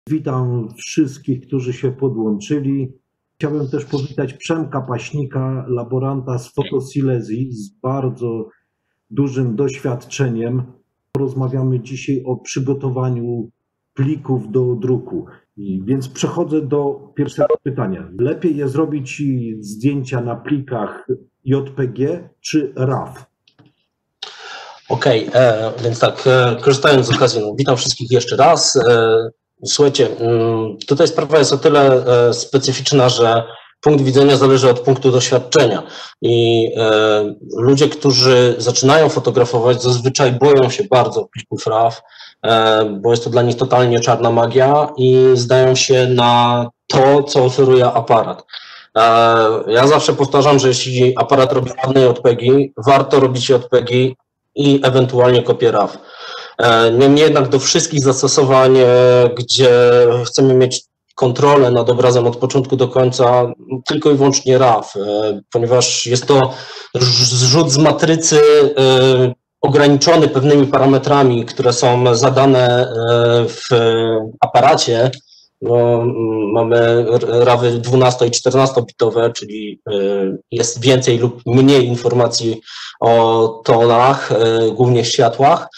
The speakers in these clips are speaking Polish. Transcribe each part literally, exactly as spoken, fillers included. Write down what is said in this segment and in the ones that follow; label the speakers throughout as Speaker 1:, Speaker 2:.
Speaker 1: Witam wszystkich, którzy się podłączyli. Chciałbym też powitać Przemka Paśnika, laboranta z fotosilezji z bardzo dużym doświadczeniem. Porozmawiamy dzisiaj o przygotowaniu plików do druku. I więc przechodzę do pierwszego pytania. Lepiej jest zrobić zdjęcia na plikach J P G czy RAW?
Speaker 2: Okej, okay, więc tak, e, korzystając z okazji, no, witam wszystkich jeszcze raz. E, słuchajcie, m, tutaj sprawa jest o tyle e, specyficzna, że punkt widzenia zależy od punktu doświadczenia i e, ludzie, którzy zaczynają fotografować, zazwyczaj boją się bardzo plików RAW, e, bo jest to dla nich totalnie czarna magia i zdają się na to, co oferuje aparat. E, ja zawsze powtarzam, że jeśli aparat robi ładne J P G, warto robić J P G i ewentualnie kopię RAW. Niemniej jednak do wszystkich zastosowań, gdzie chcemy mieć kontrolę nad obrazem od początku do końca, tylko i wyłącznie RAW, ponieważ jest to zrzut z matrycy ograniczony pewnymi parametrami, które są zadane w aparacie. No, mamy rawy dwunasto i czternastobitowe, czyli jest więcej lub mniej informacji o tonach, głównie światłach.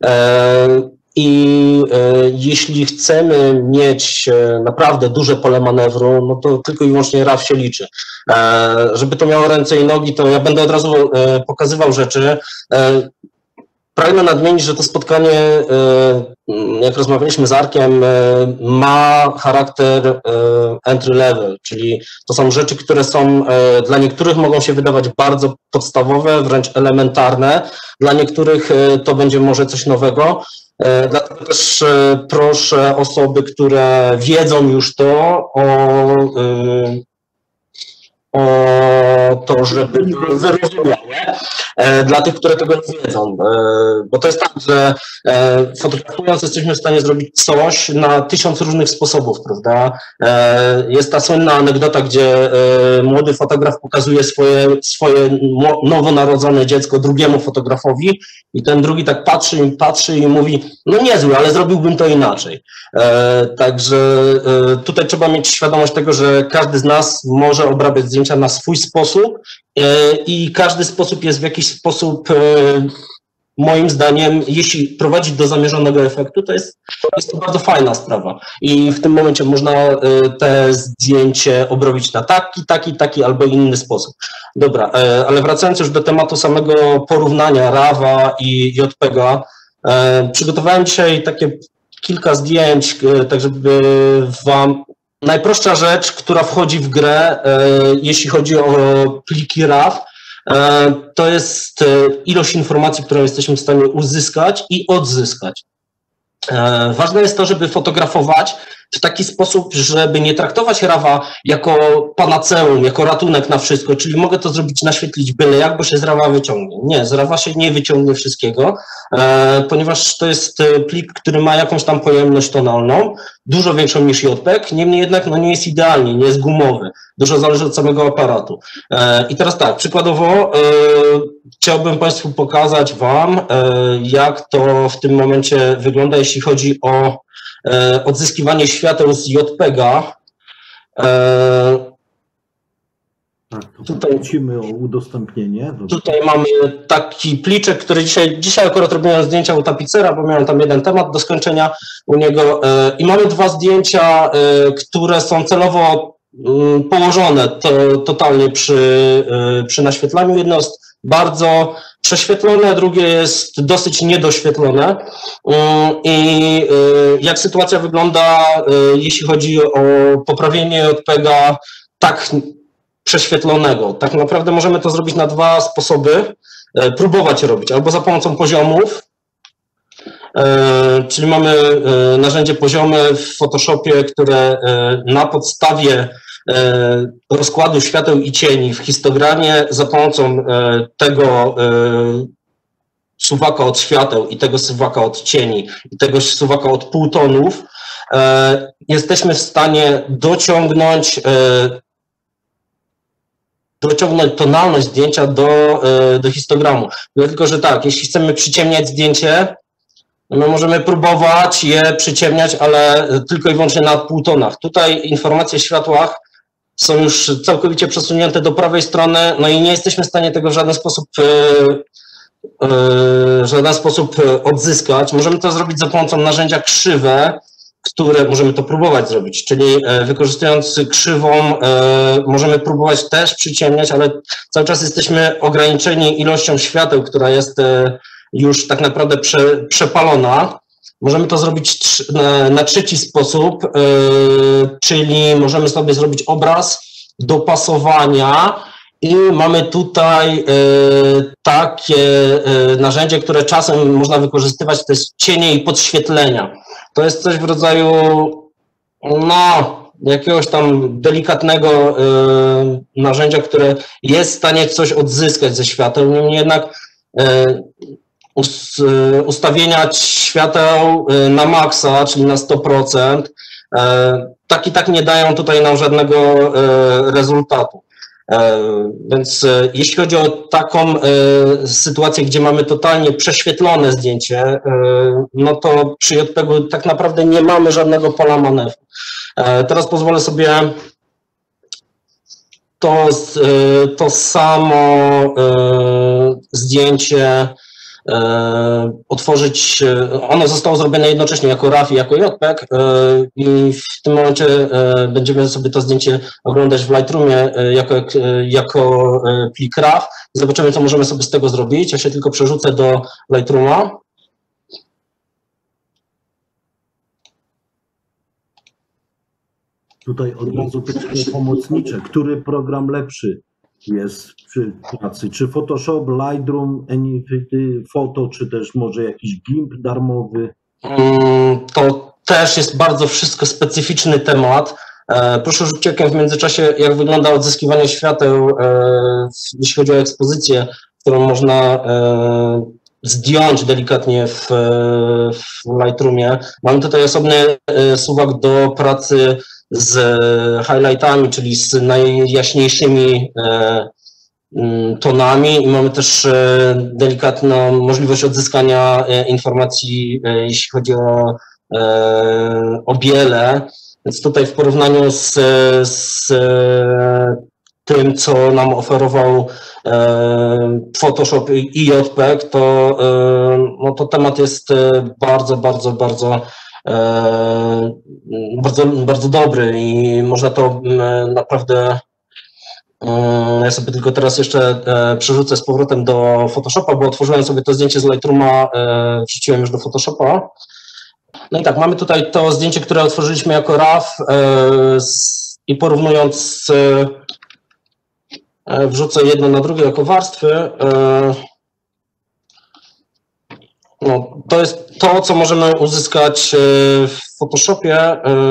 Speaker 2: I jeśli chcemy mieć naprawdę duże pole manewru, no to tylko i wyłącznie RAW się liczy. Żeby to miało ręce i nogi, to ja będę od razu pokazywał rzeczy. Pragnę nadmienić, że to spotkanie, jak rozmawialiśmy z Arkiem, ma charakter entry level, czyli to są rzeczy, które są dla niektórych mogą się wydawać bardzo podstawowe, wręcz elementarne, dla niektórych to będzie może coś nowego. Dlatego też proszę osoby, które wiedzą już to, o, o to, żeby były wyrozumiałe dla tych, które tego nie wiedzą. Bo to jest tak, że fotografując jesteśmy w stanie zrobić coś na tysiąc różnych sposobów, prawda? Jest ta słynna anegdota, gdzie młody fotograf pokazuje swoje, swoje nowonarodzone dziecko drugiemu fotografowi i ten drugi tak patrzy i patrzy i mówi, no niezły, ale zrobiłbym to inaczej. Także tutaj trzeba mieć świadomość tego, że każdy z nas może obrabiać zdjęcia na swój sposób i każdy sposób jest w jakiś sposób, moim zdaniem, jeśli prowadzi do zamierzonego efektu, to jest, jest to bardzo fajna sprawa i w tym momencie można te zdjęcie obrobić na taki, taki, taki albo inny sposób. Dobra, ale wracając już do tematu samego porównania RAWa i J P G, przygotowałem dzisiaj takie kilka zdjęć, tak żeby wam... Najprostsza rzecz, która wchodzi w grę, jeśli chodzi o pliki RAW, to jest ilość informacji, którą jesteśmy w stanie uzyskać i odzyskać. Ważne jest to, żeby fotografować w taki sposób, żeby nie traktować RAWa jako panaceum, jako ratunek na wszystko, czyli mogę to zrobić, naświetlić byle jak, bo się z RAWa wyciągnie. Nie, z RAWa się nie wyciągnie wszystkiego, e, ponieważ to jest plik, który ma jakąś tam pojemność tonalną, dużo większą niż J P G, niemniej jednak no, nie jest idealnie, nie jest gumowy, dużo zależy od samego aparatu. E, I teraz tak, przykładowo e, chciałbym Państwu pokazać Wam, e, jak to w tym momencie wygląda, jeśli chodzi o odzyskiwanie świateł z J P G.
Speaker 1: Tak, tutaj prosimy o udostępnienie.
Speaker 2: Tutaj mamy taki pliczek, który dzisiaj, dzisiaj akurat robiłem zdjęcia u tapicera, bo miałem tam jeden temat do skończenia u niego i mamy dwa zdjęcia, które są celowo położone to, totalnie przy, przy naświetlaniu. Jedno jest bardzo prześwietlone, drugie jest dosyć niedoświetlone. I jak sytuacja wygląda, jeśli chodzi o poprawienie J P G tak prześwietlonego? Tak naprawdę możemy to zrobić na dwa sposoby. Próbować robić albo za pomocą poziomów, czyli mamy narzędzie poziome w Photoshopie, które na podstawie rozkładu świateł i cieni w histogramie za pomocą tego suwaka od świateł i tego suwaka od cieni i tego suwaka od półtonów jesteśmy w stanie dociągnąć dociągnąć tonalność zdjęcia do, do histogramu. Tylko że tak, jeśli chcemy przyciemniać zdjęcie, My możemy próbować je przyciemniać, ale tylko i wyłącznie na półtonach. Tutaj informacje w światłach są już całkowicie przesunięte do prawej strony, no i nie jesteśmy w stanie tego w żaden sposób, w żaden sposób odzyskać. Możemy to zrobić za pomocą narzędzia krzywe, które możemy to próbować zrobić, czyli wykorzystując krzywą możemy próbować też przyciemniać, ale cały czas jesteśmy ograniczeni ilością świateł, która jest już tak naprawdę prze, przepalona. Możemy to zrobić na, na trzeci sposób, yy, czyli możemy sobie zrobić obraz dopasowania i mamy tutaj yy, takie yy, narzędzie, które czasem można wykorzystywać, to jest cienie i podświetlenia. To jest coś w rodzaju no, jakiegoś tam delikatnego yy, narzędzia, które jest w stanie coś odzyskać ze świateł, niemniej jednak yy, ustawienia świateł na maksa, czyli na sto procent, tak i tak nie dają tutaj nam żadnego rezultatu. Więc jeśli chodzi o taką sytuację, gdzie mamy totalnie prześwietlone zdjęcie, no to przy J P G tak naprawdę nie mamy żadnego pola manewru. Teraz pozwolę sobie to, to samo zdjęcie otworzyć, ono zostało zrobione jednocześnie jako R A W i jako J P G i w tym momencie będziemy sobie to zdjęcie oglądać w Lightroomie jako, jako plik R A W. Zobaczymy, co możemy sobie z tego zrobić. Ja się tylko przerzucę do Lightrooma.
Speaker 1: Tutaj od razu pytanie pomocnicze. Który program lepszy jest przy pracy? Czy Photoshop, Lightroom, Affinity Photo, czy też może jakiś GIMP darmowy?
Speaker 2: To też jest bardzo wszystko specyficzny temat. Proszę rzucić okiem w międzyczasie, jak wygląda odzyskiwanie świateł, jeśli chodzi o ekspozycję, którą można zdjąć delikatnie w, w Lightroomie. Mamy tutaj osobny suwak do pracy z highlightami, czyli z najjaśniejszymi tonami i mamy też delikatną możliwość odzyskania informacji, jeśli chodzi o, o biele. Więc tutaj w porównaniu z, z tym, co nam oferował Photoshop i J P G, to, no to temat jest bardzo, bardzo, bardzo bardzo, bardzo dobry i można to naprawdę, ja sobie tylko teraz jeszcze przerzucę z powrotem do Photoshopa, bo otworzyłem sobie to zdjęcie z Lightrooma, wrzuciłem już do Photoshopa. No i tak, mamy tutaj to zdjęcie, które otworzyliśmy jako R A W i porównując, wrzucę jedno na drugie jako warstwy. No, to jest to, co możemy uzyskać w Photoshopie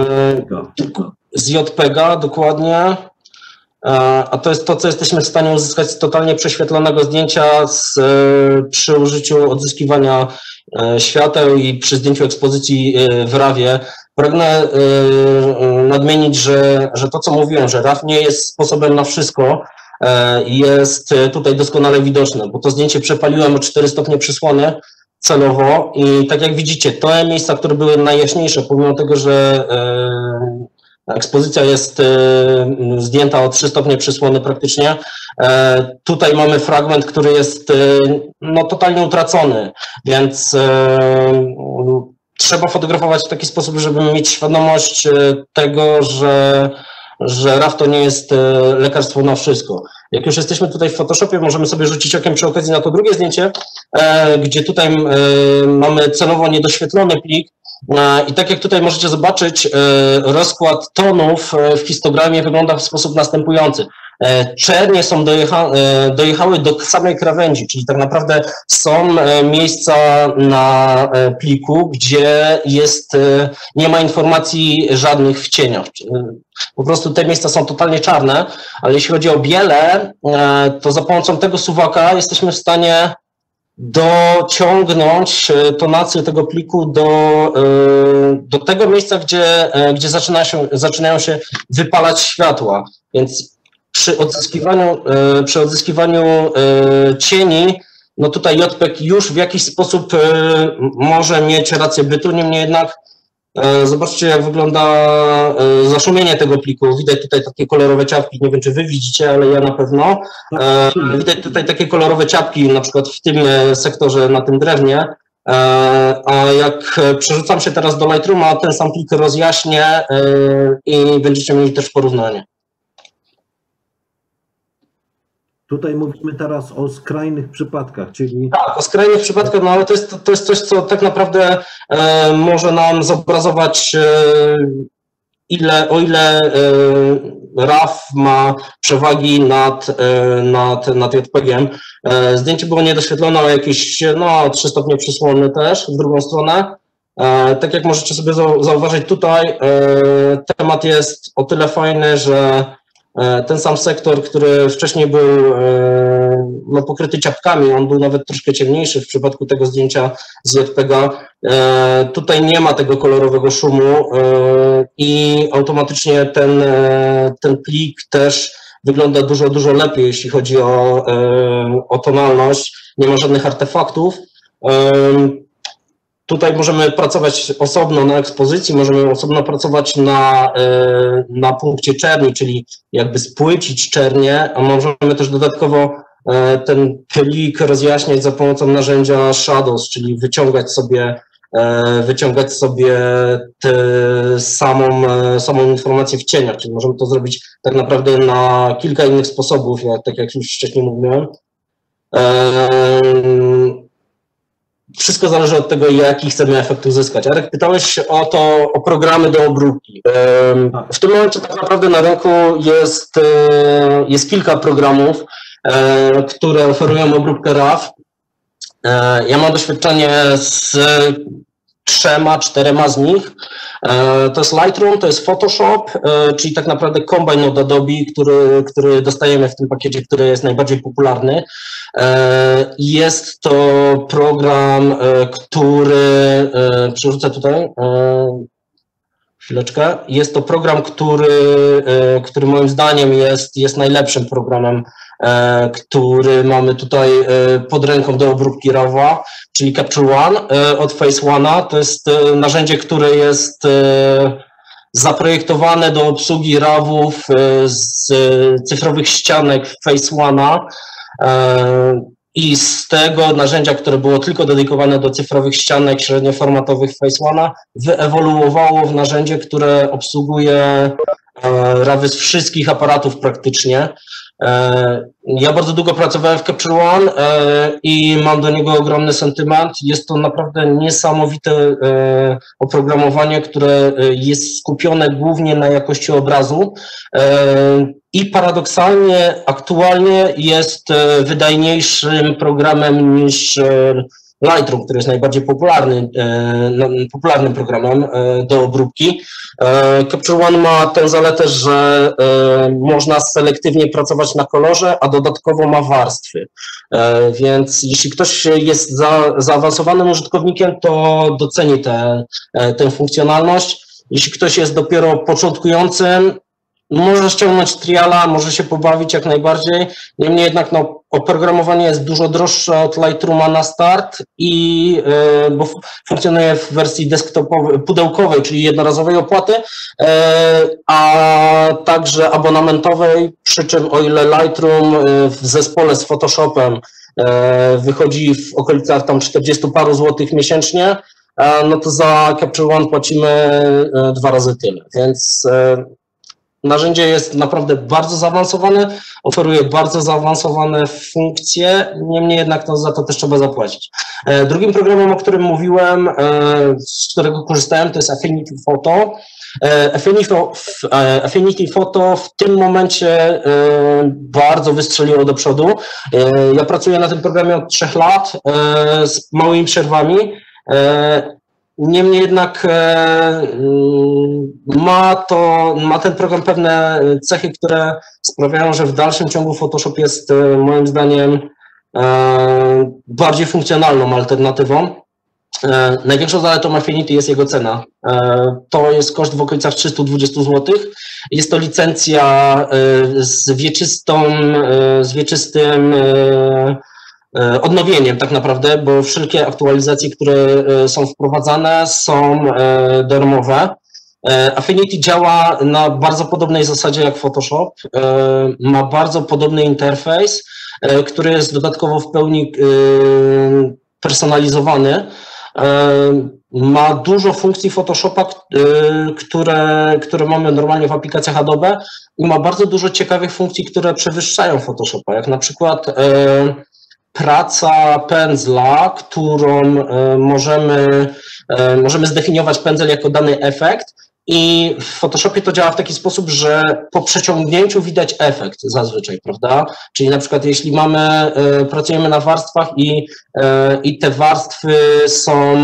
Speaker 2: z J P G dokładnie, a to jest to, co jesteśmy w stanie uzyskać z totalnie prześwietlonego zdjęcia z, przy użyciu odzyskiwania świateł i przy zdjęciu ekspozycji w R A W-ie. Pragnę nadmienić, że, że to, co mówiłem, że R A W nie jest sposobem na wszystko, jest tutaj doskonale widoczne, bo to zdjęcie przepaliłem o cztery stopnie przysłony celowo i tak jak widzicie, te miejsca, które były najjaśniejsze, pomimo tego, że ekspozycja jest zdjęta o trzy stopnie przysłony praktycznie, tutaj mamy fragment, który jest no, totalnie utracony, więc trzeba fotografować w taki sposób, żeby mieć świadomość tego, że że R A W to nie jest lekarstwo na wszystko. Jak już jesteśmy tutaj w Photoshopie, możemy sobie rzucić okiem przy okazji na to drugie zdjęcie, gdzie tutaj mamy celowo niedoświetlony plik i tak jak tutaj możecie zobaczyć, rozkład tonów w histogramie wygląda w sposób następujący. Czernie są dojecha, dojechały do samej krawędzi, czyli tak naprawdę są miejsca na pliku, gdzie jest, nie ma informacji żadnych w cieniach. Po prostu te miejsca są totalnie czarne, ale jeśli chodzi o biele, to za pomocą tego suwaka jesteśmy w stanie dociągnąć tonację tego pliku do, do tego miejsca, gdzie, gdzie zaczyna się, zaczynają się wypalać światła. Więc przy odzyskiwaniu, przy odzyskiwaniu cieni no tutaj J P E G już w jakiś sposób może mieć rację bytu, niemniej jednak zobaczcie, jak wygląda zaszumienie tego pliku. Widać tutaj takie kolorowe ciapki, nie wiem, czy wy widzicie, ale ja na pewno. Widać tutaj takie kolorowe ciapki, na przykład w tym sektorze, na tym drewnie. A jak przerzucam się teraz do Lightrooma, ten sam plik rozjaśnię i będziecie mieli też porównanie.
Speaker 1: Tutaj mówimy teraz o skrajnych przypadkach, czyli...
Speaker 2: Tak, o skrajnych przypadkach, no ale to jest, to jest coś, co tak naprawdę e, może nam zobrazować, e, ile, o ile e, R A W ma przewagi nad, e, nad, nad J P E G-iem. E, zdjęcie było niedoświetlone o jakieś no, trzy stopnie przysłony też w drugą stronę. E, tak jak możecie sobie zauważyć tutaj, e, temat jest o tyle fajny, że ten sam sektor, który wcześniej był no, pokryty ciapkami, on był nawet troszkę ciemniejszy w przypadku tego zdjęcia z J P E G-a. Tutaj nie ma tego kolorowego szumu i automatycznie ten, ten plik też wygląda dużo, dużo lepiej, jeśli chodzi o, o tonalność. Nie ma żadnych artefaktów. Tutaj możemy pracować osobno na ekspozycji, możemy osobno pracować na, na punkcie czerni, czyli jakby spłycić czernię, a możemy też dodatkowo ten plik rozjaśniać za pomocą narzędzia Shadows, czyli wyciągać sobie, wyciągać sobie tę samą, samą informację w cieniach, czyli możemy to zrobić tak naprawdę na kilka innych sposobów, jak, tak jak już wcześniej mówiłem. Wszystko zależy od tego, jaki chcemy efekt uzyskać. Arek, pytałeś o to, o programy do obróbki. W tym momencie tak naprawdę na rynku jest, jest kilka programów, które oferują obróbkę R A W. Ja mam doświadczenie z trzema, czterema z nich. To jest Lightroom, to jest Photoshop, czyli tak naprawdę kombajn od Adobe, który, który dostajemy w tym pakiecie, który jest najbardziej popularny. Jest to program, który, przerzucę tutaj, chwileczkę, jest to program, który, który moim zdaniem jest, jest najlepszym programem, który mamy tutaj pod ręką do obróbki R A W-a, czyli Capture One od Phase One'a. To jest narzędzie, które jest zaprojektowane do obsługi R A W-ów z cyfrowych ścianek Phase One'a. I z tego narzędzia, które było tylko dedykowane do cyfrowych ścianek średnioformatowych Phase One'a, wyewoluowało w narzędzie, które obsługuje R A W z wszystkich aparatów praktycznie. Ja bardzo długo pracowałem w Capture One i mam do niego ogromny sentyment. Jest to naprawdę niesamowite oprogramowanie, które jest skupione głównie na jakości obrazu i paradoksalnie aktualnie jest wydajniejszym programem niż Lightroom, który jest najbardziej popularny, popularnym programem do obróbki. Capture One ma tę zaletę, że można selektywnie pracować na kolorze, a dodatkowo ma warstwy. Więc jeśli ktoś jest za, zaawansowanym użytkownikiem, to doceni tę, tę funkcjonalność. Jeśli ktoś jest dopiero początkującym, może ściągnąć triala, może się pobawić jak najbardziej, niemniej jednak no, oprogramowanie jest dużo droższe od Lightrooma na start i yy, bo funkcjonuje w wersji desktopowej, pudełkowej, czyli jednorazowej opłaty, yy, a także abonamentowej, przy czym o ile Lightroom yy, w zespole z Photoshopem yy, wychodzi w okolicach tam czterdziestu paru złotych miesięcznie, yy, no to za Capture One płacimy yy, dwa razy tyle, więc yy, narzędzie jest naprawdę bardzo zaawansowane, oferuje bardzo zaawansowane funkcje, niemniej jednak no, za to też trzeba zapłacić. Drugim programem, o którym mówiłem, z którego korzystałem, to jest Affinity Photo. Affinity, Affinity Photo w tym momencie bardzo wystrzeliło do przodu. Ja pracuję na tym programie od trzech lat z małymi przerwami. Niemniej jednak ma, to, ma ten program pewne cechy, które sprawiają, że w dalszym ciągu Photoshop jest moim zdaniem bardziej funkcjonalną alternatywą. Największą zaletą Affinity jest jego cena. To jest koszt w okolicach trzysta dwadzieścia złotych. Jest to licencja z wieczystą, z wieczystym odnowieniem tak naprawdę, bo wszelkie aktualizacje, które są wprowadzane, są darmowe. Affinity działa na bardzo podobnej zasadzie jak Photoshop, ma bardzo podobny interfejs, który jest dodatkowo w pełni personalizowany. Ma dużo funkcji Photoshopa, które, które mamy normalnie w aplikacjach Adobe i ma bardzo dużo ciekawych funkcji, które przewyższają Photoshopa, jak na przykład praca pędzla, którą możemy, możemy zdefiniować pędzel jako dany efekt i w Photoshopie to działa w taki sposób, że po przeciągnięciu widać efekt zazwyczaj, prawda? Czyli na przykład jeśli mamy, pracujemy na warstwach i, i te warstwy są,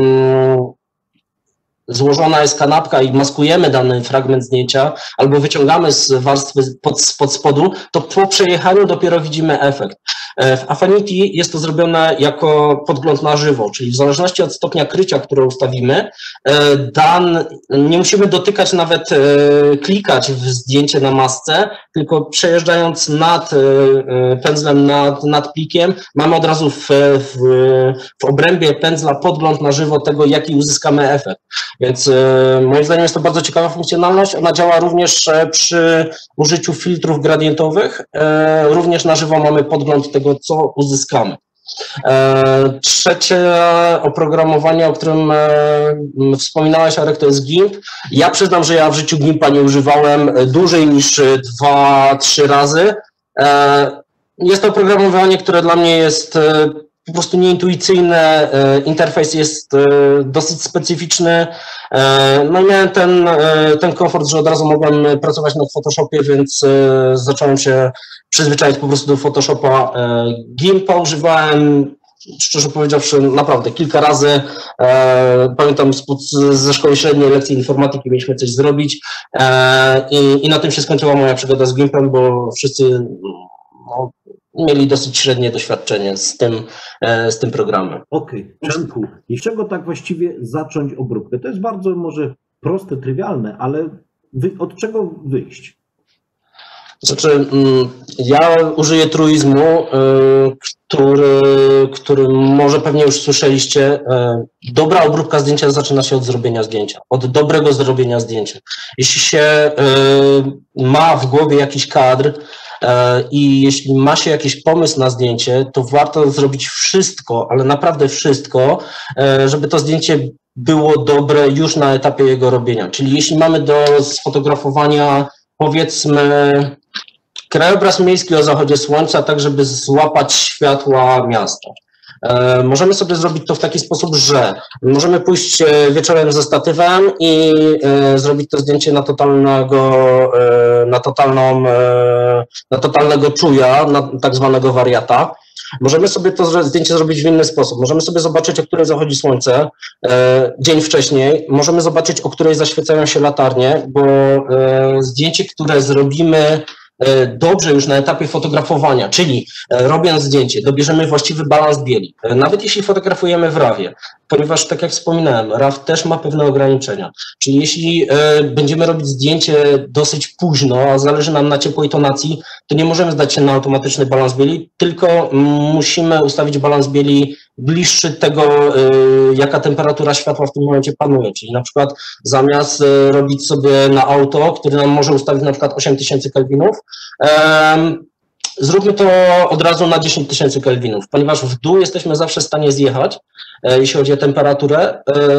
Speaker 2: złożona jest kanapka i maskujemy dany fragment zdjęcia albo wyciągamy z warstwy pod, pod spodu, to po przejechaniu dopiero widzimy efekt. W Affinity jest to zrobione jako podgląd na żywo, czyli w zależności od stopnia krycia, które ustawimy, dan, nie musimy dotykać, nawet klikać w zdjęcie na masce, tylko przejeżdżając nad pędzlem, nad, nad plikiem, mamy od razu w, w, w obrębie pędzla podgląd na żywo tego, jaki uzyskamy efekt. Więc moim zdaniem jest to bardzo ciekawa funkcjonalność. Ona działa również przy użyciu filtrów gradientowych. Również na żywo mamy podgląd tego, co uzyskamy. Trzecie oprogramowanie, o którym wspominałeś, Arek, to jest GIMP. Ja przyznam, że ja w życiu GIMPa nie używałem dłużej niż dwa, trzy razy. Jest to oprogramowanie, które dla mnie jest po prostu nieintuicyjne, interfejs jest dosyć specyficzny. No i miałem ten, ten komfort, że od razu mogłem pracować na Photoshopie, więc zacząłem się przyzwyczaić po prostu do Photoshopa. GIMPa używałem, szczerze powiedziawszy, naprawdę kilka razy. Pamiętam ze szkoły średniej, lekcji informatyki mieliśmy coś zrobić i, i na tym się skończyła moja przygoda z GIMPem, bo wszyscy no, mieli dosyć średnie doświadczenie z tym, z tym programem.
Speaker 1: Okej, okay. Przemku, i z czego tak właściwie zacząć obróbkę? To jest bardzo może proste, trywialne, ale wy, od czego wyjść?
Speaker 2: Znaczy, ja użyję truizmu, który, który może pewnie już słyszeliście. Dobra obróbka zdjęcia zaczyna się od zrobienia zdjęcia, od dobrego zrobienia zdjęcia. Jeśli się ma w głowie jakiś kadr, i jeśli ma się jakiś pomysł na zdjęcie, to warto zrobić wszystko, ale naprawdę wszystko, żeby to zdjęcie było dobre już na etapie jego robienia. Czyli jeśli mamy do sfotografowania, powiedzmy, krajobraz miejski o zachodzie słońca, tak żeby złapać światła miasta. Możemy sobie zrobić to w taki sposób, że możemy pójść wieczorem ze statywem i zrobić to zdjęcie na totalnego, na totalną, na totalnego czuja, na tak zwanego wariata. Możemy sobie to zdjęcie zrobić w inny sposób. Możemy sobie zobaczyć, o której zachodzi słońce dzień wcześniej. Możemy zobaczyć, o której zaświecają się latarnie, bo zdjęcie, które zrobimy dobrze już na etapie fotografowania, czyli robiąc zdjęcie, dobierzemy właściwy balans bieli. Nawet jeśli fotografujemy w rawie, ponieważ tak jak wspominałem, raw też ma pewne ograniczenia. Czyli jeśli będziemy robić zdjęcie dosyć późno, a zależy nam na ciepłej tonacji, to nie możemy zdać się na automatyczny balans bieli, tylko musimy ustawić balans bieli bliższy tego, jaka temperatura światła w tym momencie panuje. Czyli na przykład zamiast robić sobie na auto, który nam może ustawić na przykład osiem tysięcy kelwinów, zróbmy to od razu na dziesięć tysięcy kelwinów, ponieważ w dół jesteśmy zawsze w stanie zjechać, jeśli chodzi o temperaturę,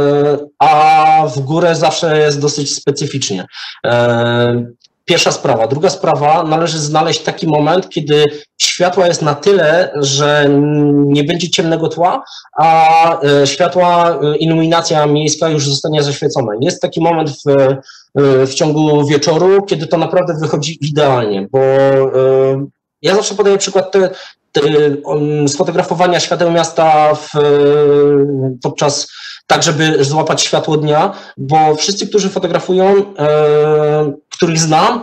Speaker 2: a w górę zawsze jest dosyć specyficznie. Pierwsza sprawa. Druga sprawa, należy znaleźć taki moment, kiedy światła jest na tyle, że nie będzie ciemnego tła, a światła, iluminacja miejska już zostanie zaświecona. Jest taki moment w, w ciągu wieczoru, kiedy to naprawdę wychodzi idealnie, bo ja zawsze podaję przykład te, te, sfotografowania świateł miasta w, podczas tak, żeby złapać światło dnia, bo wszyscy, którzy fotografują, e, których znam,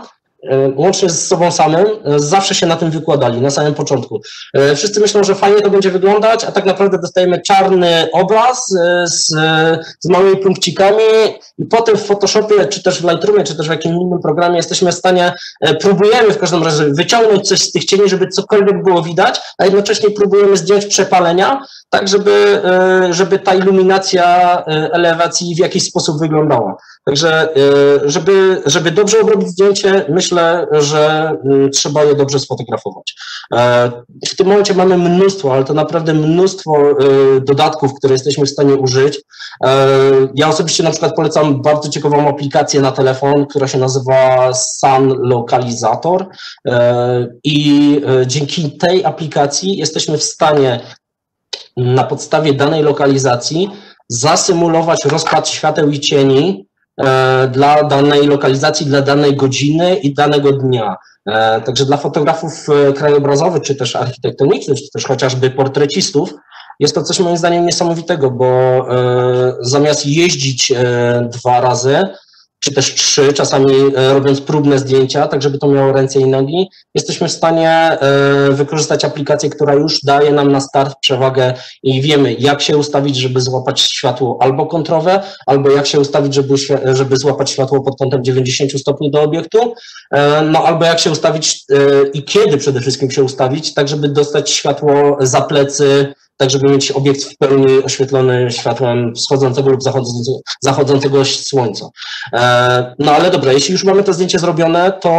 Speaker 2: łącznie z sobą samym, zawsze się na tym wykładali, na samym początku. Wszyscy myślą, że fajnie to będzie wyglądać, a tak naprawdę dostajemy czarny obraz z, z małymi punkcikami i potem w Photoshopie, czy też w Lightroomie, czy też w jakimś innym programie jesteśmy w stanie, próbujemy w każdym razie wyciągnąć coś z tych cieni, żeby cokolwiek było widać, a jednocześnie próbujemy zdjąć przepalenia, tak żeby, żeby ta iluminacja elewacji w jakiś sposób wyglądała. Także żeby, żeby dobrze obrobić zdjęcie, myślę, że trzeba je dobrze sfotografować. W tym momencie mamy mnóstwo, ale to naprawdę mnóstwo dodatków, które jesteśmy w stanie użyć. Ja osobiście na przykład polecam bardzo ciekawą aplikację na telefon, która się nazywa Sun Lokalizator i dzięki tej aplikacji jesteśmy w stanie na podstawie danej lokalizacji zasymulować rozkład świateł i cieni dla danej lokalizacji, dla danej godziny i danego dnia. Także dla fotografów krajobrazowych, czy też architektonicznych, czy też chociażby portrecistów, jest to coś moim zdaniem niesamowitego, bo zamiast jeździć dwa razy, czy też trzy, czasami robiąc próbne zdjęcia, tak żeby to miało ręce i nogi, jesteśmy w stanie wykorzystać aplikację, która już daje nam na start przewagę i wiemy, jak się ustawić, żeby złapać światło albo kontrowe, albo jak się ustawić, żeby, żeby złapać światło pod kątem dziewięćdziesiąt stopni do obiektu, no albo jak się ustawić i kiedy przede wszystkim się ustawić, tak żeby dostać światło za plecy, tak żeby mieć obiekt w pełni oświetlony światłem wschodzącego lub zachodzącego, zachodzącego słońca. No ale dobra, jeśli już mamy to zdjęcie zrobione, to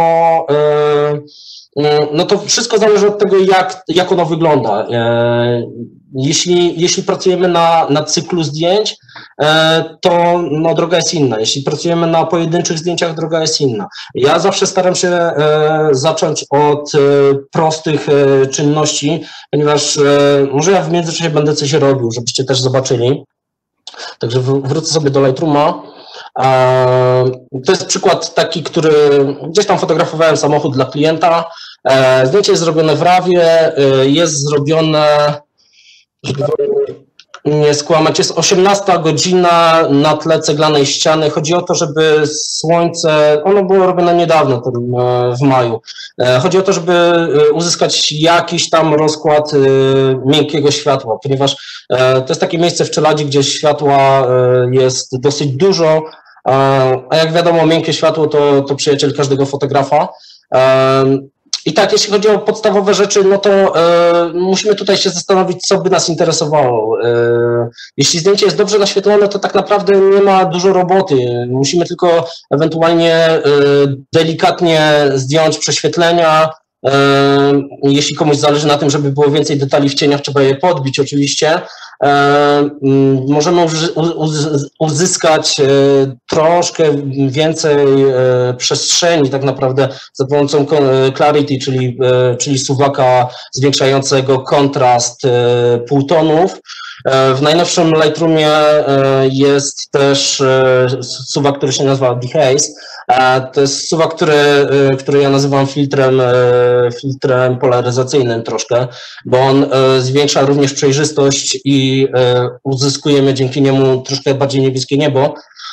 Speaker 2: no to wszystko zależy od tego, jak, jak ono wygląda. Jeśli, jeśli pracujemy na, na cyklu zdjęć, to no, droga jest inna. Jeśli pracujemy na pojedynczych zdjęciach, droga jest inna. Ja zawsze staram się zacząć od prostych czynności, ponieważ może ja w międzyczasie będę coś robił, żebyście też zobaczyli. Także wrócę sobie do Lightrooma. To jest przykład taki, który gdzieś tam fotografowałem samochód dla klienta. Zdjęcie jest zrobione w rawie, jest zrobione, żeby nie skłamać, jest osiemnasta godzina na tle ceglanej ściany. Chodzi o to, żeby słońce, ono było robione niedawno, w maju. Chodzi o to, żeby uzyskać jakiś tam rozkład miękkiego światła, ponieważ to jest takie miejsce w czeladzi, gdzie światła jest dosyć dużo, a jak wiadomo, miękkie światło to, to przyjaciel każdego fotografa. I tak, jeśli chodzi o podstawowe rzeczy, no to e, musimy tutaj się zastanowić, co by nas interesowało. E, jeśli zdjęcie jest dobrze naświetlone, to tak naprawdę nie ma dużo roboty. Musimy tylko ewentualnie e, delikatnie zdjąć prześwietlenia. E, jeśli komuś zależy na tym, żeby było więcej detali w cieniach, trzeba je podbić oczywiście. E, możemy uzyskać e, troszkę więcej e, przestrzeni tak naprawdę za pomocą clarity, czyli, e, czyli suwaka zwiększającego kontrast e, półtonów. E, w najnowszym Lightroomie e, jest też e, suwak, który się nazywa Dehaze. E, to jest suwak, który, e, który ja nazywam filtrem, e, filtrem polaryzacyjnym troszkę, bo on e, zwiększa również przejrzystość i uzyskujemy dzięki niemu troszkę bardziej niebieskie niebo,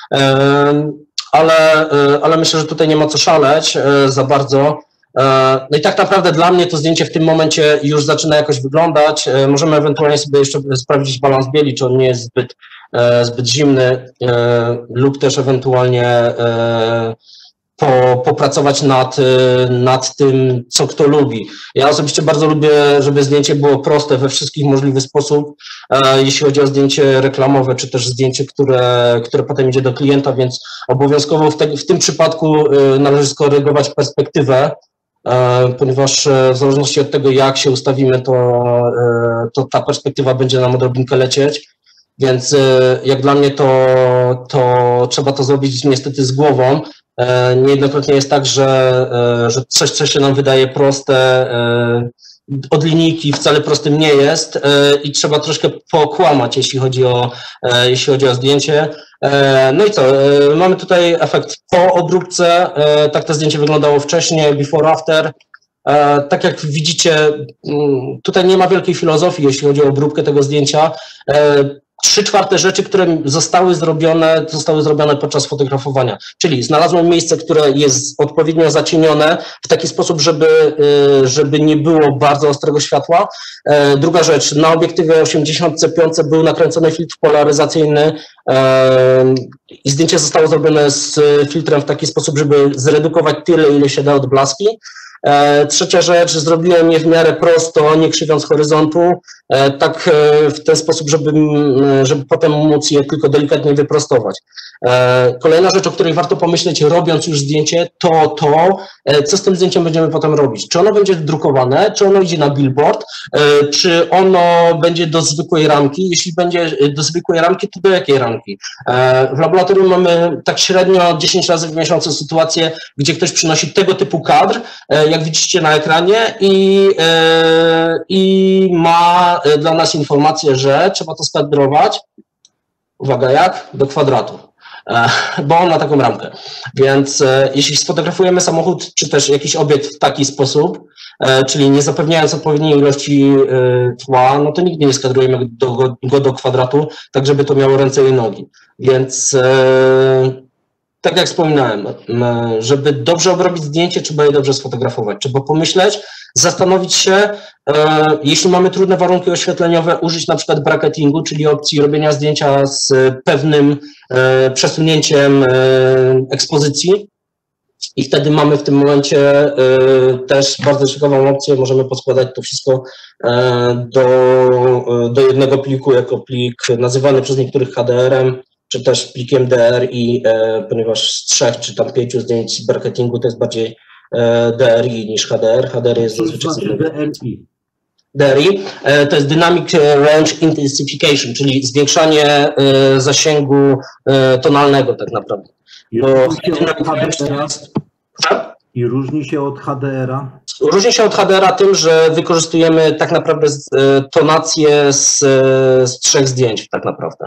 Speaker 2: ale, ale myślę, że tutaj nie ma co szaleć za bardzo. No i tak naprawdę dla mnie to zdjęcie w tym momencie już zaczyna jakoś wyglądać. Możemy ewentualnie sobie jeszcze sprawdzić balans bieli, czy on nie jest zbyt, zbyt zimny, lub też ewentualnie Po, popracować nad, nad tym, co kto lubi. Ja osobiście bardzo lubię, żeby zdjęcie było proste we wszystkich możliwy sposób, jeśli chodzi o zdjęcie reklamowe, czy też zdjęcie, które, które potem idzie do klienta, więc obowiązkowo w, te, w tym przypadku należy skorygować perspektywę, ponieważ w zależności od tego, jak się ustawimy, to, to ta perspektywa będzie nam odrobinkę lecieć. Więc jak dla mnie to, to trzeba to zrobić niestety z głową. Niejednokrotnie jest tak, że, że coś, co się nam wydaje proste, od linijki wcale prostym nie jest i trzeba troszkę pokłamać, jeśli chodzi o, jeśli chodzi o zdjęcie. No i co, mamy tutaj efekt po obróbce, tak to zdjęcie wyglądało wcześniej, before, after. Tak jak widzicie, tutaj nie ma wielkiej filozofii, jeśli chodzi o obróbkę tego zdjęcia. trzy czwarte rzeczy, które zostały zrobione, zostały zrobione podczas fotografowania. Czyli znalazłem miejsce, które jest odpowiednio zacienione w taki sposób, żeby, żeby nie było bardzo ostrego światła. Druga rzecz, na obiektywie osiemdziesiąt pięć był nakręcony filtr polaryzacyjny i zdjęcie zostało zrobione z filtrem w taki sposób, żeby zredukować tyle, ile się da odblaski. Trzecia rzecz, zrobiłem je w miarę prosto, nie krzywiąc horyzontu, tak w ten sposób, żeby, żeby potem móc je tylko delikatnie wyprostować. Kolejna rzecz, o której warto pomyśleć, robiąc już zdjęcie, to to, co z tym zdjęciem będziemy potem robić. Czy ono będzie drukowane, czy ono idzie na billboard, czy ono będzie do zwykłej ramki. Jeśli będzie do zwykłej ramki, to do jakiej ramki? W laboratorium mamy tak średnio dziesięć razy w miesiącu sytuację, gdzie ktoś przynosi tego typu kadr, jak widzicie na ekranie, i, i ma dla nas informację, że trzeba to skadrować, uwaga jak, do kwadratu, bo on ma taką ramkę. Więc jeśli sfotografujemy samochód, czy też jakiś obiekt w taki sposób, czyli nie zapewniając odpowiedniej ilości tła, no to nigdy nie skadrujemy go, go do kwadratu, tak żeby to miało ręce i nogi. Więc tak jak wspominałem, żeby dobrze obrobić zdjęcie, trzeba je dobrze sfotografować. Trzeba pomyśleć, zastanowić się, jeśli mamy trudne warunki oświetleniowe, użyć na przykład bracketingu, czyli opcji robienia zdjęcia z pewnym przesunięciem ekspozycji. I wtedy mamy w tym momencie też bardzo ciekawą opcję, możemy poskładać to wszystko do, do jednego pliku, jako plik nazywany przez niektórych H D R-em, czy też plikiem D R I, e, ponieważ z trzech czy tam pięciu zdjęć z bracketingu to jest bardziej e, D R I niż H D R. H D R jest zazwyczaj...
Speaker 1: D R I.
Speaker 2: D R I e, to jest Dynamic Range Intensification, czyli zwiększanie e, zasięgu e, tonalnego tak naprawdę.
Speaker 1: I
Speaker 2: Bo
Speaker 1: różni się od H D R-a? I różni się od H D R-a?
Speaker 2: Różni się od H D R-a tym, że wykorzystujemy tak naprawdę tonację z, z trzech zdjęć tak naprawdę,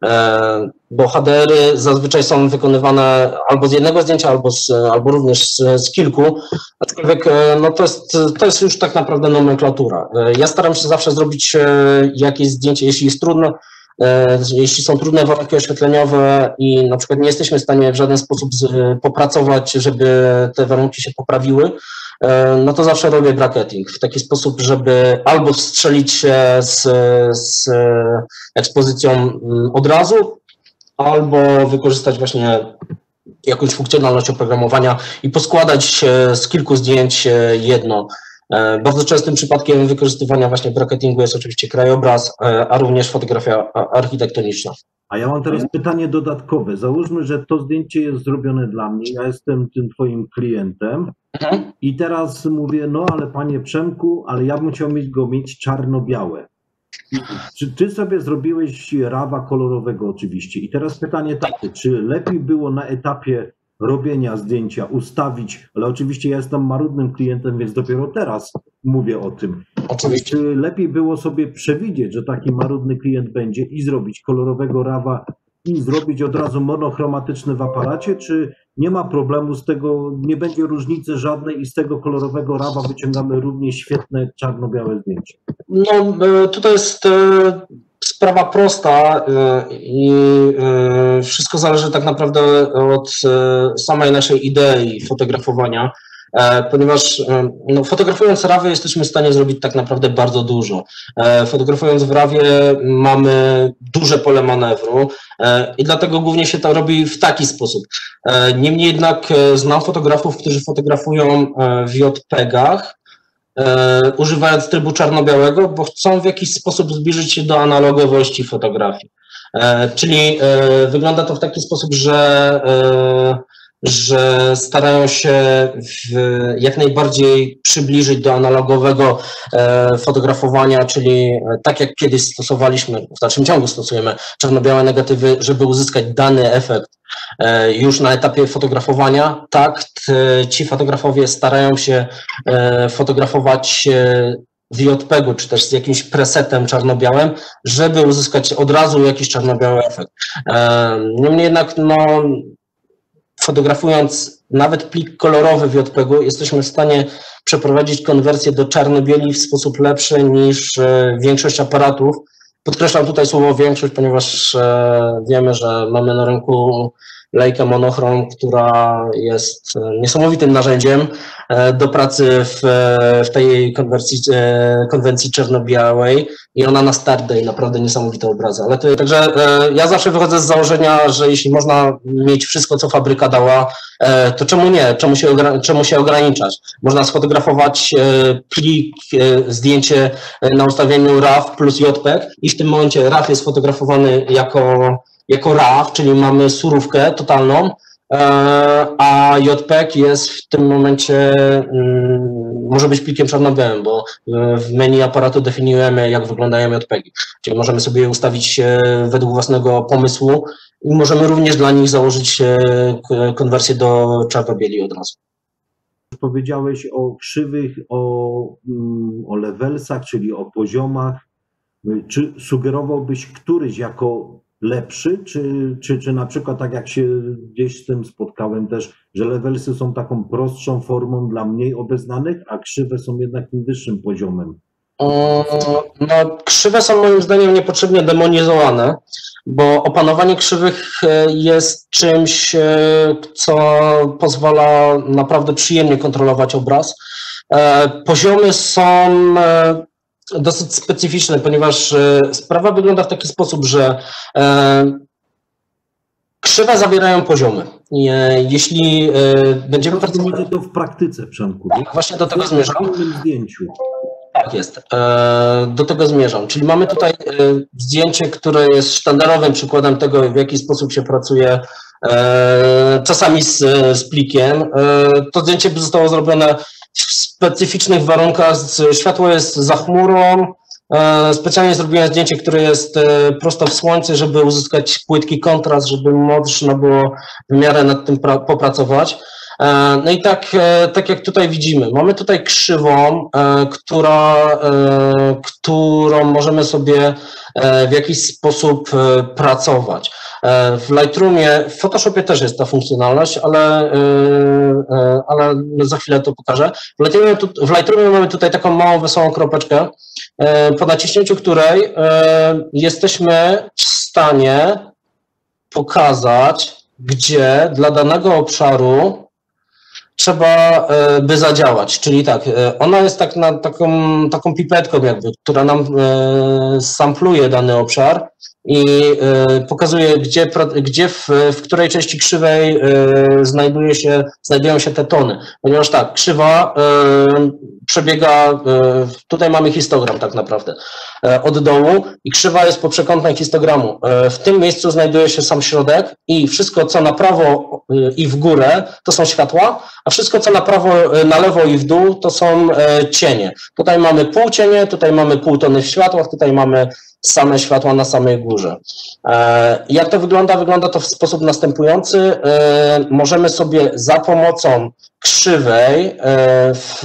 Speaker 2: bo H D R-y zazwyczaj są wykonywane albo z jednego zdjęcia, albo, z, albo również z, z kilku, aczkolwiek no to, jest, to jest już tak naprawdę nomenklatura. Ja staram się zawsze zrobić jakieś zdjęcie, jeśli jest trudno, jeśli są trudne warunki oświetleniowe i na przykład nie jesteśmy w stanie w żaden sposób z, popracować, żeby te warunki się poprawiły, no to zawsze robię bracketing w taki sposób, żeby albo wstrzelić się z, z ekspozycją od razu, albo wykorzystać właśnie jakąś funkcjonalność oprogramowania i poskładać z kilku zdjęć jedno. Bardzo częstym przypadkiem wykorzystywania właśnie bracketingu jest oczywiście krajobraz, a również fotografia architektoniczna.
Speaker 1: A ja mam teraz pytanie dodatkowe. Załóżmy, że to zdjęcie jest zrobione dla mnie, ja jestem tym twoim klientem mhm. i teraz mówię, no ale panie Przemku, ale ja bym chciał mieć go mieć czarno-białe. Czy ty sobie zrobiłeś rawa kolorowego oczywiście? I teraz pytanie takie, czy lepiej było na etapie robienia zdjęcia ustawić, ale oczywiście ja jestem marudnym klientem, więc dopiero teraz mówię o tym.
Speaker 2: Oczywiście.
Speaker 1: Czy lepiej było sobie przewidzieć, że taki marudny klient będzie i zrobić kolorowego rawa i zrobić od razu monochromatyczny w aparacie, czy nie ma problemu z tego, nie będzie różnicy żadnej i z tego kolorowego rawa wyciągamy równie świetne czarno-białe zdjęcie?
Speaker 2: No tutaj jest sprawa prosta i wszystko zależy tak naprawdę od samej naszej idei fotografowania, ponieważ no, fotografując rawy jesteśmy w stanie zrobić tak naprawdę bardzo dużo. Fotografując w rawie mamy duże pole manewru i dlatego głównie się to robi w taki sposób. Niemniej jednak znam fotografów, którzy fotografują w J P G-ach, używając trybu czarno-białego, bo chcą w jakiś sposób zbliżyć się do analogowości fotografii. Czyli wygląda to w taki sposób, że, że starają się w jak najbardziej przybliżyć do analogowego fotografowania, czyli tak jak kiedyś stosowaliśmy, w dalszym ciągu stosujemy czarno-białe negatywy, żeby uzyskać dany efekt już na etapie fotografowania, tak ci fotografowie starają się fotografować w J P G-u, czy też z jakimś presetem czarno-białym, żeby uzyskać od razu jakiś czarno-biały efekt. Niemniej jednak, no, fotografując nawet plik kolorowy w J P G-u, jesteśmy w stanie przeprowadzić konwersję do czarno-bieli w sposób lepszy niż większość aparatów, Podkreślam tutaj słowo większość, ponieważ e, wiemy, że mamy na rynku Leica Monochrom, która jest niesamowitym narzędziem e, do pracy w, w tej konwersji, e, konwencji czarno-białej i ona na start daje naprawdę niesamowite obrazy. Ale to, także e, ja zawsze wychodzę z założenia, że jeśli można mieć wszystko, co fabryka dała, e, to czemu nie? Czemu się, czemu się ograniczać? Można sfotografować e, plik, e, zdjęcie na ustawieniu R A W plus J P E G i w tym momencie R A W jest fotografowany jako jako R A W, czyli mamy surówkę totalną, a J P E G jest w tym momencie, może być plikiem czarno-białym, bo w menu aparatu definiujemy, jak wyglądają J P E G. Czyli możemy sobie je ustawić według własnego pomysłu i możemy również dla nich założyć konwersję do czarno-bieli od razu.
Speaker 1: Powiedziałeś o krzywych, o, o levelsach, czyli o poziomach. Czy sugerowałbyś któryś jako lepszy, czy, czy, czy na przykład tak jak się gdzieś z tym spotkałem też, że levelsy są taką prostszą formą dla mniej obeznanych, a krzywe są jednak tym wyższym poziomem?
Speaker 2: No, krzywe są moim zdaniem niepotrzebnie demonizowane, bo opanowanie krzywych jest czymś, co pozwala naprawdę przyjemnie kontrolować obraz. Poziomy są dosyć specyficzne, ponieważ sprawa wygląda w taki sposób, że krzywe zawierają poziomy. Jeśli będziemy
Speaker 1: pracować to w praktyce, Przemku.
Speaker 2: Tak, właśnie do tego zmierzam.
Speaker 1: W zdjęciu.
Speaker 2: Tak jest. Do tego zmierzam. Czyli mamy tutaj zdjęcie, które jest sztandarowym przykładem tego, w jaki sposób się pracuje czasami z, z plikiem. To zdjęcie zostało zrobione w specyficznych warunkach. Światło jest za chmurą. Specjalnie zrobiłem zdjęcie, które jest prosto w słońce, żeby uzyskać płytki kontrast, żeby można było w miarę nad tym popracować. No i tak, tak jak tutaj widzimy, mamy tutaj krzywą, która, którą możemy sobie w jakiś sposób pracować. W Lightroomie, w Photoshopie też jest ta funkcjonalność, ale, ale za chwilę to pokażę. W Lightroomie, w Lightroomie mamy tutaj taką małą, wesołą kropeczkę, po naciśnięciu której jesteśmy w stanie pokazać, gdzie dla danego obszaru trzeba by zadziałać, czyli tak, ona jest tak na taką, taką pipetką jakby, która nam sampluje dany obszar i pokazuje, gdzie, gdzie w, w której części krzywej znajduje się, znajdują się te tony. Ponieważ tak, krzywa przebiega, tutaj mamy histogram tak naprawdę, od dołu i krzywa jest po przekątnej histogramu. W tym miejscu znajduje się sam środek i wszystko, co na prawo i w górę, to są światła, a wszystko, co na prawo, na lewo i w dół, to są cienie. Tutaj mamy półcienie, tutaj mamy półtony w światłach, tutaj mamy same światła na samej górze. Jak to wygląda? Wygląda to w sposób następujący. Możemy sobie za pomocą krzywej w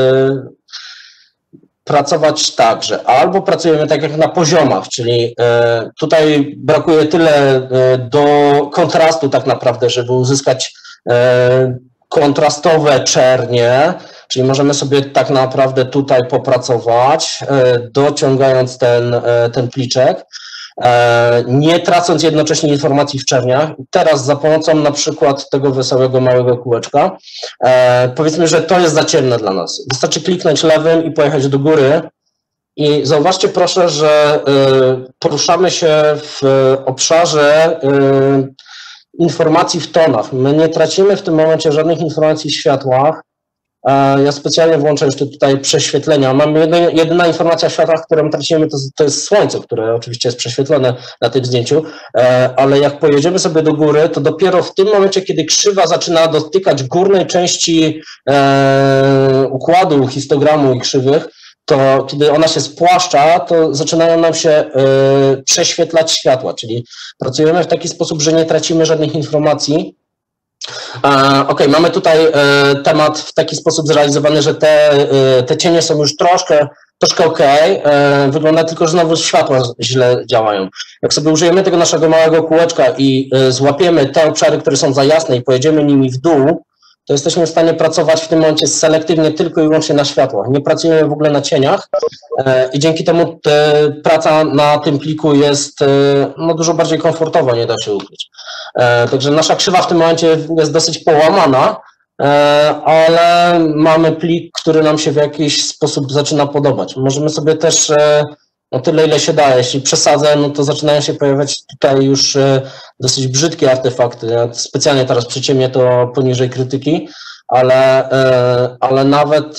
Speaker 2: pracować tak, że albo pracujemy tak jak na poziomach, czyli tutaj brakuje tyle do kontrastu tak naprawdę, żeby uzyskać kontrastowe czernie, czyli możemy sobie tak naprawdę tutaj popracować, dociągając ten, ten pliczek, nie tracąc jednocześnie informacji w czerniach. Teraz za pomocą na przykład tego wesołego małego kółeczka, powiedzmy, że to jest za ciemne dla nas. Wystarczy kliknąć lewym i pojechać do góry i zauważcie proszę, że poruszamy się w obszarze informacji w tonach. My nie tracimy w tym momencie żadnych informacji w światłach. Ja specjalnie włączę jeszcze tutaj prześwietlenia. Mamy jedyna, jedyna informacja w światłach, którą tracimy, to, to jest słońce, które oczywiście jest prześwietlone na tym zdjęciu, ale jak pojedziemy sobie do góry, to dopiero w tym momencie, kiedy krzywa zaczyna dotykać górnej części e, układu histogramu i krzywych, to kiedy ona się spłaszcza, to zaczynają nam się e, prześwietlać światła, czyli pracujemy w taki sposób, że nie tracimy żadnych informacji. E, ok, mamy tutaj e, temat w taki sposób zrealizowany, że te, e, te cienie są już troszkę, troszkę ok, e, wygląda tylko, że znowu światła źle działają. Jak sobie użyjemy tego naszego małego kółeczka i e, złapiemy te obszary, które są za jasne i pojedziemy nimi w dół, to jesteśmy w stanie pracować w tym momencie selektywnie tylko i wyłącznie na światłach. Nie pracujemy w ogóle na cieniach i dzięki temu praca na tym pliku jest no, dużo bardziej komfortowa, nie da się ukryć. Także nasza krzywa w tym momencie jest dosyć połamana, ale mamy plik, który nam się w jakiś sposób zaczyna podobać. Możemy sobie też no tyle, ile się da. Jeśli przesadzę, no to zaczynają się pojawiać tutaj już dosyć brzydkie artefakty. Ja specjalnie teraz przyciemnię to poniżej krytyki, ale, ale nawet,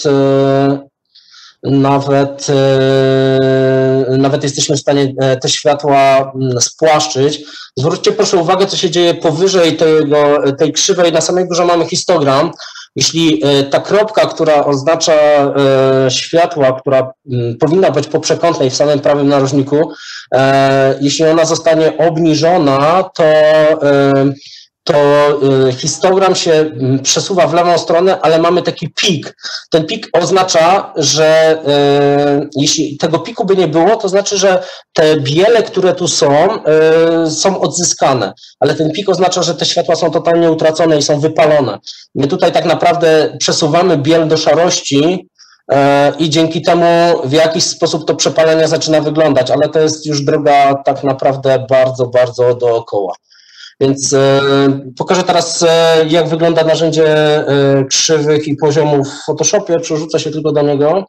Speaker 2: nawet, nawet jesteśmy w stanie te światła spłaszczyć. Zwróćcie proszę uwagę, co się dzieje powyżej tego, tej krzywej. Na samej górze mamy histogram. Jeśli ta kropka, która oznacza światła, która powinna być po przekątnej w samym prawym narożniku, jeśli ona zostanie obniżona, to, to histogram się przesuwa w lewą stronę, ale mamy taki pik. Ten pik oznacza, że jeśli tego piku by nie było, to znaczy, że te biele, które tu są, są odzyskane, ale ten pik oznacza, że te światła są totalnie utracone i są wypalone. My tutaj tak naprawdę przesuwamy biel do szarości i dzięki temu w jakiś sposób to przepalenie zaczyna wyglądać, ale to jest już droga tak naprawdę bardzo, bardzo dookoła. Więc pokażę teraz, jak wygląda narzędzie krzywych i poziomów w Photoshopie. Przerzucę się tylko do niego.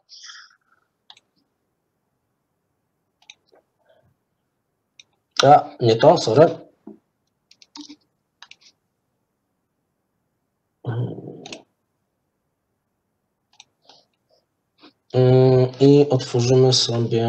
Speaker 2: A, nie to, sorry. I otworzymy sobie...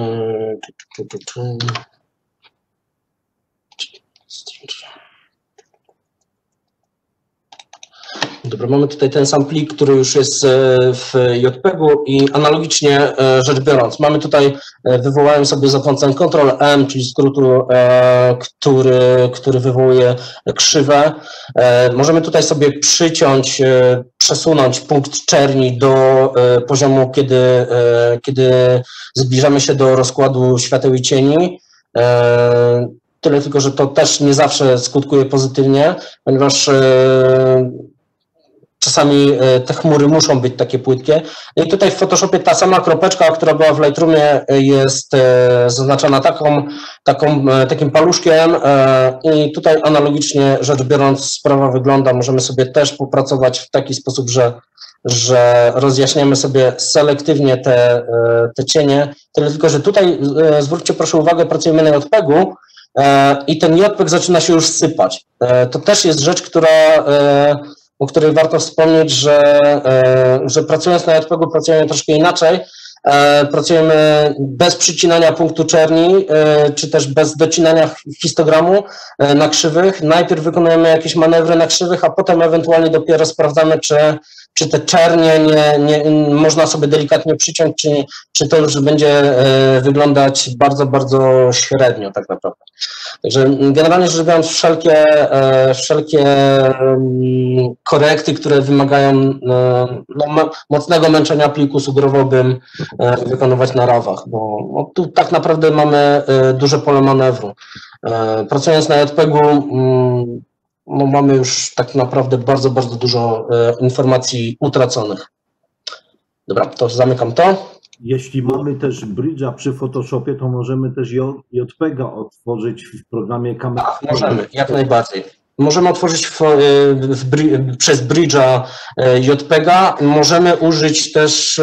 Speaker 2: Dobra, mamy tutaj ten sam plik, który już jest w J P G u i analogicznie rzecz biorąc, mamy tutaj, wywołałem sobie za pomocą Ctrl M, czyli skrótu, który, który wywołuje krzywę. Możemy tutaj sobie przyciąć, przesunąć punkt czerni do poziomu, kiedy, kiedy zbliżamy się do rozkładu świateł i cieni. Tyle tylko, że to też nie zawsze skutkuje pozytywnie, ponieważ czasami te chmury muszą być takie płytkie. I tutaj w Photoshopie ta sama kropeczka, która była w Lightroomie, jest zaznaczona taką, taką, takim paluszkiem i tutaj analogicznie rzecz biorąc sprawa wygląda. Możemy sobie też popracować w taki sposób, że, że rozjaśniamy sobie selektywnie te, te cienie. Tyle tylko, że tutaj zwróćcie proszę uwagę, pracujemy na J P G u i ten J P G zaczyna się już sypać. To też jest rzecz, która o której warto wspomnieć, że, że pracując na J P G u pracujemy troszkę inaczej. Pracujemy bez przycinania punktu czerni, czy też bez docinania histogramu na krzywych. Najpierw wykonujemy jakieś manewry na krzywych, a potem ewentualnie dopiero sprawdzamy, czy, czy te czernie nie, nie, można sobie delikatnie przyciąć, czy, czy to już będzie wyglądać bardzo, bardzo średnio tak naprawdę. Także generalnie rzecz biorąc, wszelkie, wszelkie korekty, które wymagają no, mocnego męczenia pliku, sugerowałbym wykonywać na rawach, bo no, tu tak naprawdę mamy duże pole manewru. Pracując na J P G u no, mamy już tak naprawdę bardzo, bardzo dużo informacji utraconych. Dobra, to zamykam to.
Speaker 1: Jeśli mamy też bridge'a przy Photoshopie, to możemy też J P G a otworzyć w programie Camera.
Speaker 2: Tak, możemy, jak najbardziej. Możemy otworzyć w, w, przez bridge'a J P G a. Możemy użyć też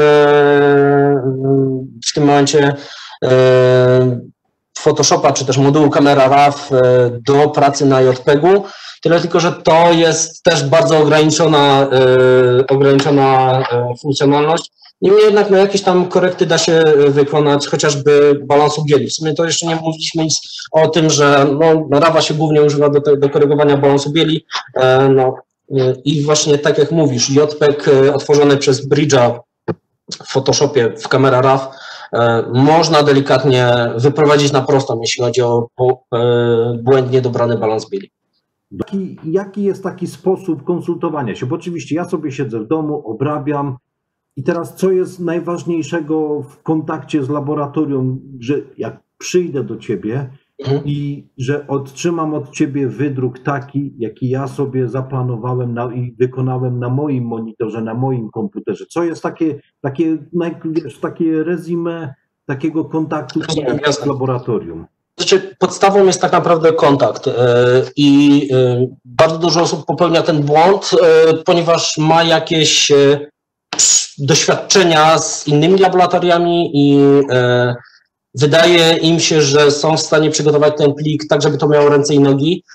Speaker 2: w tym momencie Photoshopa, czy też modułu Camera Raw do pracy na J P G u. Tyle tylko, że to jest też bardzo ograniczona, ograniczona funkcjonalność. Niemniej jednak no, jakieś tam korekty da się wykonać, chociażby balansu bieli. W sumie to jeszcze nie mówiliśmy nic o tym, że no, rawa się głównie używa do, do korygowania balansu bieli. E, no, i właśnie tak jak mówisz, J P G otworzony przez bridge'a w Photoshopie w Camera Raw e, można delikatnie wyprowadzić na prostą, jeśli chodzi o, o e, błędnie dobrany balans bieli.
Speaker 1: Jaki, jaki jest taki sposób konsultowania się? Bo oczywiście ja sobie siedzę w domu, obrabiam. I teraz co jest najważniejszego w kontakcie z laboratorium, że jak przyjdę do ciebie, i że otrzymam od ciebie wydruk taki, jaki ja sobie zaplanowałem na, i wykonałem na moim monitorze, na moim komputerze. Co jest takie, takie, wiesz, takie resume takiego kontaktu z laboratorium?
Speaker 2: Znaczy, podstawą jest tak naprawdę kontakt i bardzo dużo osób popełnia ten błąd, ponieważ ma jakieś doświadczenia z innymi laboratoriami i wydaje im się, że są w stanie przygotować ten plik tak, żeby to miało ręce i nogi.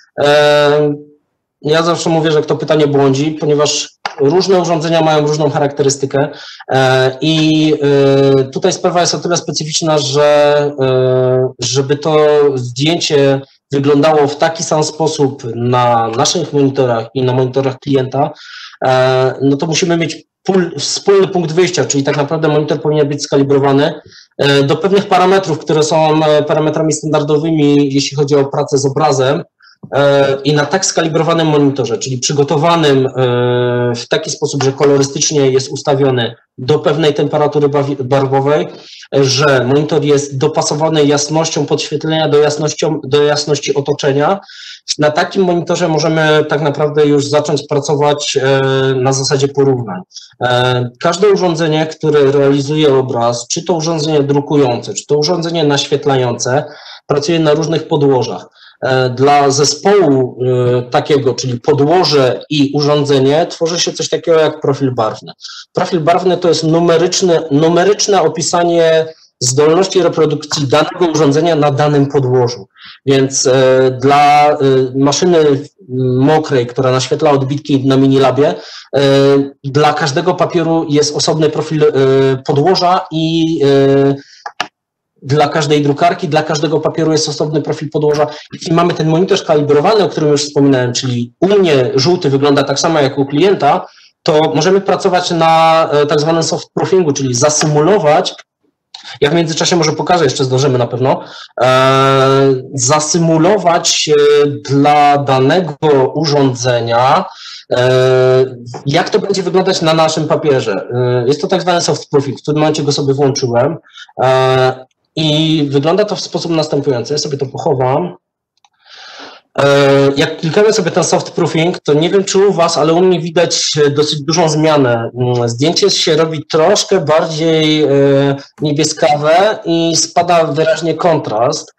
Speaker 2: Ja zawsze mówię, że kto pyta, nie błądzi, ponieważ różne urządzenia mają różną charakterystykę i tutaj sprawa jest o tyle specyficzna, że żeby to zdjęcie wyglądało w taki sam sposób na naszych monitorach i na monitorach klienta, no to musimy mieć wspólny punkt wyjścia, czyli tak naprawdę monitor powinien być skalibrowany do pewnych parametrów, które są parametrami standardowymi, jeśli chodzi o pracę z obrazem, i na tak skalibrowanym monitorze, czyli przygotowanym w taki sposób, że kolorystycznie jest ustawiony do pewnej temperatury barwowej, że monitor jest dopasowany jasnością podświetlenia do, jasnością, do jasności otoczenia. Na takim monitorze możemy tak naprawdę już zacząć pracować na zasadzie porównań. Każde urządzenie, które realizuje obraz, czy to urządzenie drukujące, czy to urządzenie naświetlające, pracuje na różnych podłożach. Dla zespołu takiego, czyli podłoże i urządzenie, tworzy się coś takiego jak profil barwny. Profil barwny to jest numeryczne, numeryczne opisanie zdolności reprodukcji danego urządzenia na danym podłożu. Więc dla maszyny mokrej, która naświetla odbitki na Minilabie, dla każdego papieru jest osobny profil podłoża i dla każdej drukarki, dla każdego papieru jest osobny profil podłoża. Jeśli mamy ten monitor skalibrowany, o którym już wspominałem, czyli u mnie żółty wygląda tak samo jak u klienta, to możemy pracować na tak zwanym soft proofingu, czyli zasymulować, ja w międzyczasie może pokażę, jeszcze zdążymy na pewno, e, zasymulować dla danego urządzenia, jak to będzie wyglądać na naszym papierze. Jest to tak zwany soft proofing, w którym momencie go sobie włączyłem i wygląda to w sposób następujący. Ja sobie to pochowam. Jak klikamy sobie ten soft proofing, to nie wiem czy u Was, ale u mnie widać dosyć dużą zmianę. Zdjęcie się robi troszkę bardziej niebieskawe i spada wyraźnie kontrast.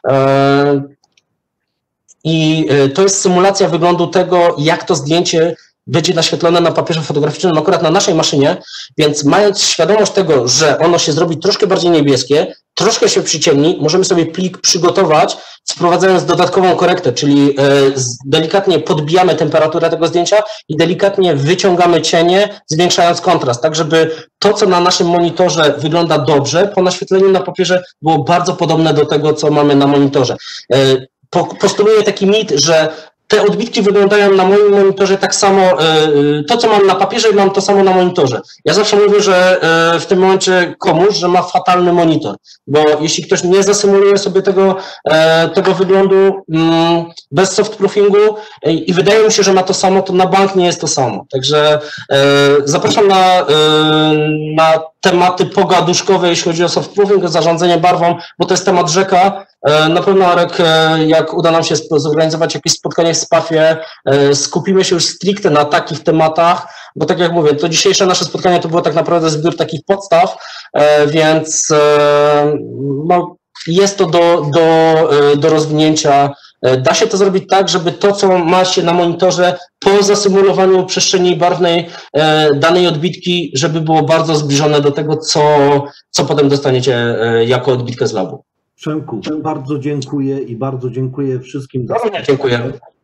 Speaker 2: I to jest symulacja wyglądu tego, jak to zdjęcie będzie naświetlone na papierze fotograficznym, akurat na naszej maszynie, więc mając świadomość tego, że ono się zrobi troszkę bardziej niebieskie, troszkę się przyciemni, możemy sobie plik przygotować, wprowadzając dodatkową korektę, czyli delikatnie podbijamy temperaturę tego zdjęcia i delikatnie wyciągamy cienie, zwiększając kontrast, tak żeby to, co na naszym monitorze wygląda dobrze, po naświetleniu na papierze było bardzo podobne do tego, co mamy na monitorze. Postuluję taki mit, że te odbitki wyglądają na moim monitorze tak samo, to co mam na papierze mam to samo na monitorze. Ja zawsze mówię, że w tym momencie komuś, że ma fatalny monitor, bo jeśli ktoś nie zasymuluje sobie tego, tego wyglądu bez softproofingu i wydaje mi się, że ma to samo, to na bank nie jest to samo. Także zapraszam na, na tematy pogaduszkowe, jeśli chodzi o softproofing, o zarządzanie barwą, bo to jest temat rzeka. Na pewno, Arek, jak uda nam się zorganizować jakieś spotkanie w Spafie, skupimy się już stricte na takich tematach, bo tak jak mówię, to dzisiejsze nasze spotkanie to było tak naprawdę zbiór takich podstaw, więc no, jest to do, do, do rozwinięcia. Da się to zrobić tak, żeby to, co ma się na monitorze po zasymulowaniu przestrzeni barwnej danej odbitki, żeby było bardzo zbliżone do tego, co, co potem dostaniecie jako odbitkę z labu.
Speaker 1: Przemku, bardzo dziękuję i bardzo dziękuję wszystkim za
Speaker 2: Dziękuję.